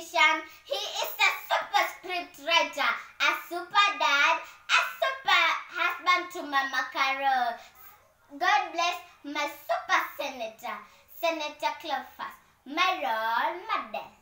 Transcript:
musician. He is a super script writer, a super dad, a super husband to Mama Carol. God bless my super senator, Senator Cleophas, my role model.